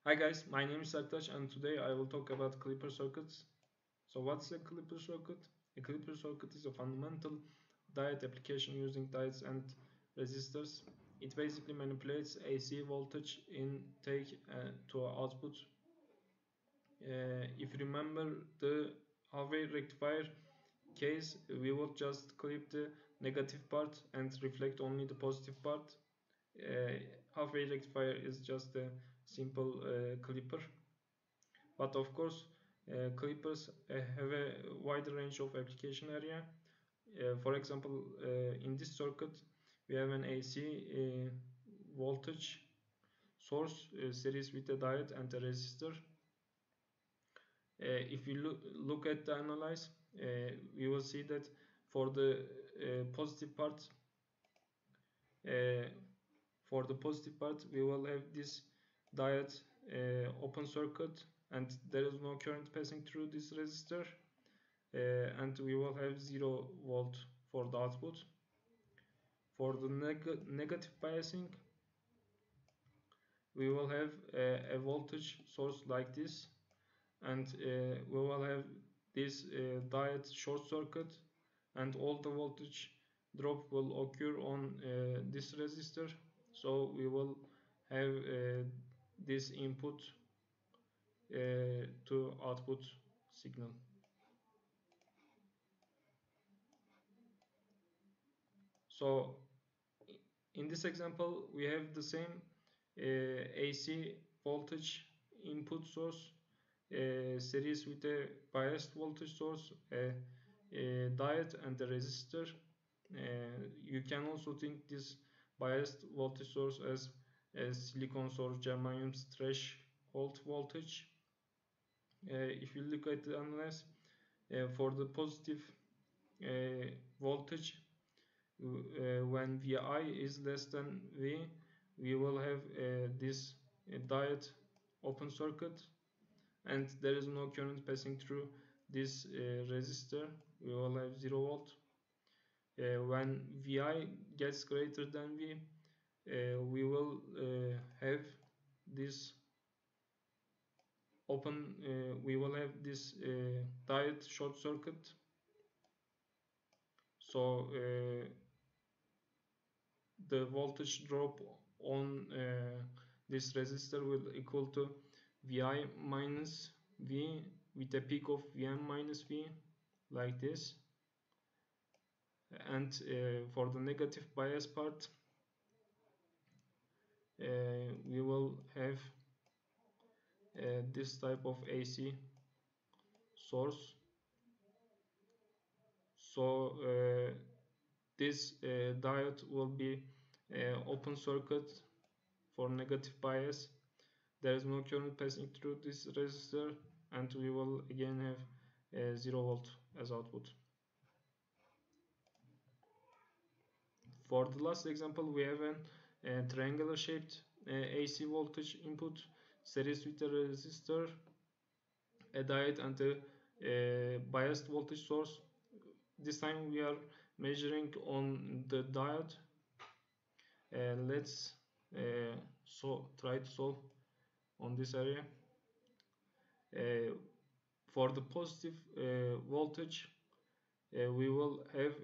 Hi guys, my name is Aktaş and today I will talk about Clipper circuits. So what's a Clipper circuit? A Clipper circuit is a fundamental diode application using diodes and resistors. It basically manipulates AC voltage intake to output. If you remember the half-wave rectifier case, we will just clip the negative part and reflect only the positive part. Half-wave rectifier is just a simple clipper, but of course clippers have a wide range of application area. For example, in this circuit we have an AC voltage source series with a diode and a resistor. If you look at the analyze, we will see that for the positive part, we will have this diode open circuit and there is no current passing through this resistor, and we will have 0 volt for the output. For the negative biasing, we will have a voltage source like this, and we will have this diode short circuit, and all the voltage drop will occur on this resistor. So we will have this input to output signal. So in this example we have the same AC voltage input source series with a biased voltage source, a diode and a resistor. You can also think this biased voltage source as silicon source germanium's threshold voltage. If you look at the analysis, for the positive voltage, when Vi is less than V, we will have this diode open circuit and there is no current passing through this resistor. We will have 0 volt. When Vi gets greater than V, we will have this we will have this diode short circuit. So the voltage drop on this resistor will equal to Vi minus V with a peak of Vm minus V, like this. And for the negative bias part, we will have this type of AC source. So this diode will be open circuit for negative bias. There is no current passing through this resistor, and we will again have 0 volt as output. For the last example, we have a triangular shaped AC voltage input series with a resistor, a diode and a biased voltage source. This time we are measuring on the diode. Let's try to solve on this area. For the positive voltage, we will have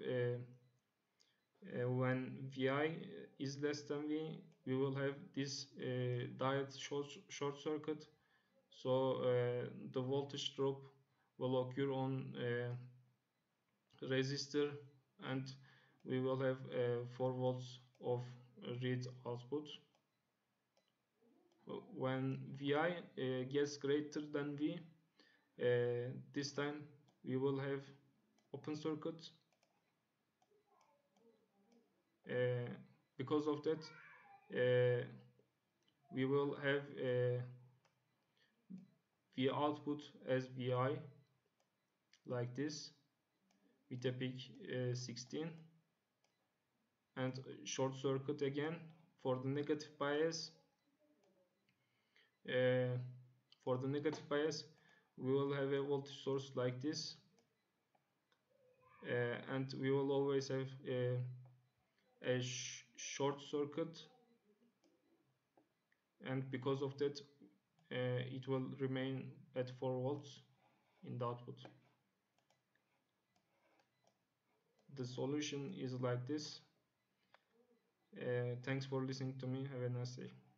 when Vi is less than V, we will have this diode short circuit. So the voltage drop will occur on resistor, and we will have 4 volts of read output. When Vi gets greater than V, this time we will have open circuit. Because of that, we will have V output as Vi, like this, with a peak 16, and short circuit again. For the negative bias, we will have a voltage source like this, and we will always have a short circuit, and because of that it will remain at 4 volts in the output. The solution is like this. Thanks for listening to me. Have a nice day.